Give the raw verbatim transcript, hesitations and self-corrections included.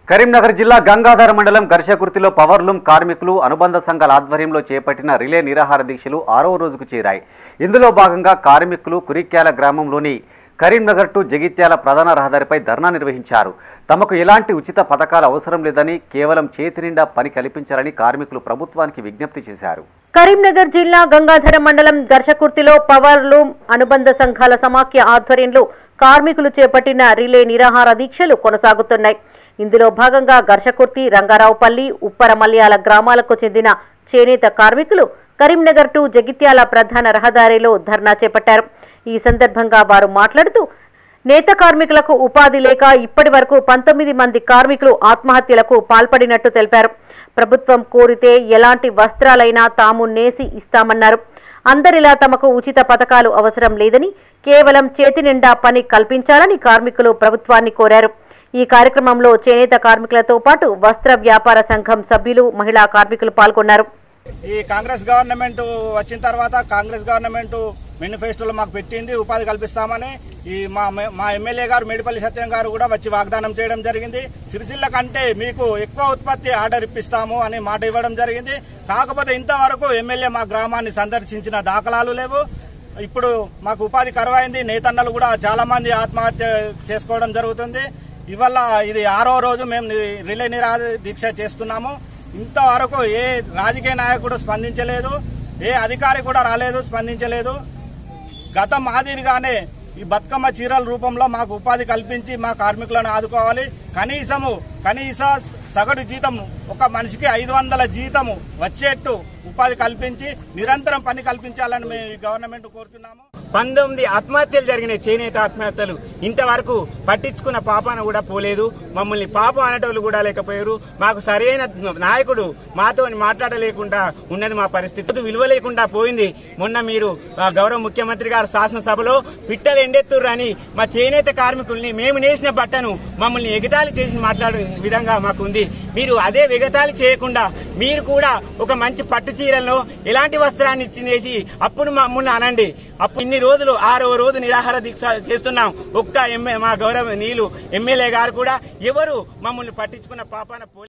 కరీంనగర్ జిల్లా గంగాధర మండలం గర్షకుర్తిలో పవర్లూమ్ కార్మికులు అనుబంధ సంఘాల ఆధ్వర్యంలో చేపట్టిన రిలే నిరాహార దీక్షలు ఆరవ రోజుకు చేరాయి. ఇందులో భాగంగా కార్మికులు కురిక్యాల గ్రామంలోని కరీంనగర్ టు జగిత్యాల ప్రధాన రహదారిపై ధర్నా నిర్వహించారు. తమకు ఎలాంటి ఉచిత పథకాలు అవసరం లేదని, కేవలం చేతి నిండా పని కల్పించాలని కార్మికులు ప్రభుత్వానికి విజ్ఞప్తి చేశారు. కరీంనగర్ జిల్లా గంగాధర మండలం గర్షకుర్తిలో పవర్లూమ్ అనుబంధ సంఘాల సమాఖ్య ఆధ్వర్యంలో కార్మికులు చేపట్టిన రిలే నిరాహార దీక్షలు కొనసాగుతున్నాయి. ఇందులో భాగంగా గర్షకుర్తి, రంగారావుపల్లి, ఉప్పర మల్యాల గ్రామాలకు చెందిన చేనేత కార్మికులు కరీంనగర్ టు జగిత్యాల ప్రధాన రహదారిలో ధర్నా చేపట్టారు. ఈ సందర్భంగా వారు మాట్లాడుతూ, నేత కార్మికులకు ఉపాధి లేక ఇప్పటి వరకు పంతొమ్మిది మంది కార్మికులు ఆత్మహత్యలకు పాల్పడినట్టు తెలిపారు. ప్రభుత్వం కోరితే ఎలాంటి వస్త్రాలైనా తాము నేసి ఇస్తామన్నారు. అందరిలా తమకు ఉచిత పథకాలు అవసరం లేదని, కేవలం చేతి నిండా పని కల్పించాలని కార్మికులు ప్రభుత్వాన్ని కోరారు. ఈ కార్యక్రమంలో చేనేత కార్మికులతో పాటు వస్త్ర వ్యాపార సంఘం సభ్యులు, మహిళా కార్మికులు పాల్గొన్నారు. ఈ కాంగ్రెస్ గవర్నమెంట్ వచ్చిన తర్వాత కాంగ్రెస్ గవర్నమెంట్ మేనిఫెస్టోలో మాకు పెట్టింది ఉపాధి కల్పిస్తామని. ఈ మా మా ఎమ్మెల్యే గారు మేడిపల్లి సత్యం గారు కూడా వచ్చి వాగ్దానం చేయడం జరిగింది. సిరిసిల్ల కంటే మీకు ఎక్కువ ఉత్పత్తి ఆర్డర్ ఇప్పిస్తాము అని మాట ఇవ్వడం జరిగింది. కాకపోతే ఇంతవరకు ఎమ్మెల్యే మా గ్రామాన్ని సందర్శించిన దాఖలాలు లేవు. ఇప్పుడు మాకు ఉపాధి కరువైంది. నేతన్నలు కూడా చాలా మంది ఆత్మహత్య చేసుకోవడం జరుగుతుంది. ఇవాళ ఇది ఆరో రోజు మేము రిలే నిరాహార దీక్ష చేస్తున్నాము. ఇంతవరకు ఏ రాజకీయ నాయకుడు స్పందించలేదు, ఏ అధికారి కూడా రాలేదు, స్పందించలేదు. గత మాదిరిగానే ఈ బతుకమ్మ చీరల రూపంలో మాకు ఉపాధి కల్పించి మా కార్మికులను ఆదుకోవాలి. కనీసము కనీస సగటు జీతం ఒక మనిషికి ఐదు వందల జీతము వచ్చేట్టు ఉపాధి కల్పించి నిరంతరం పని కల్పించాలని మేము గవర్నమెంట్ కోరుతున్నాము. పంతొమ్మిది ఆత్మహత్యలు జరిగినాయి, చేనేత ఆత్మహత్యలు. ఇంతవరకు పట్టించుకున్న పాపాన కూడా పోలేదు. మమ్మల్ని పాపం అనేటోళ్ళు కూడా లేకపోయారు. మాకు సరైన నాయకుడు మాతో మాట్లాడలేకుండా ఉన్నది మా పరిస్థితి. విలువ లేకుండా పోయింది. మొన్న మీరు గౌరవ ముఖ్యమంత్రి గారు శాసనసభలో పిట్టలు ఎండెత్తుర్రు అని మా చేనేత కార్మికుల్ని మేము నేసిన బట్టను మమ్మల్ని ఎగతాళి చేసి మాట్లాడే విధంగా మాకు ఉంది. మీరు అదే ఎగతాళి చేయకుండా మీరు కూడా ఒక మంచి పట్టు చీరలను ఎలాంటి వస్త్రాన్ని ఇచ్చేసి అప్పుడు మమ్మల్ని అనండి. అప్పుడు ఇన్ని రోజులు ఆరో రోజు నిరాహార దీక్ష చేస్తున్నాం. ఒక్క ఎమ్మె మా గౌరవ నీళ్ళు ఎమ్మెల్యే గారు కూడా ఎవరు మమ్మల్ని పట్టించుకున్న పాపాన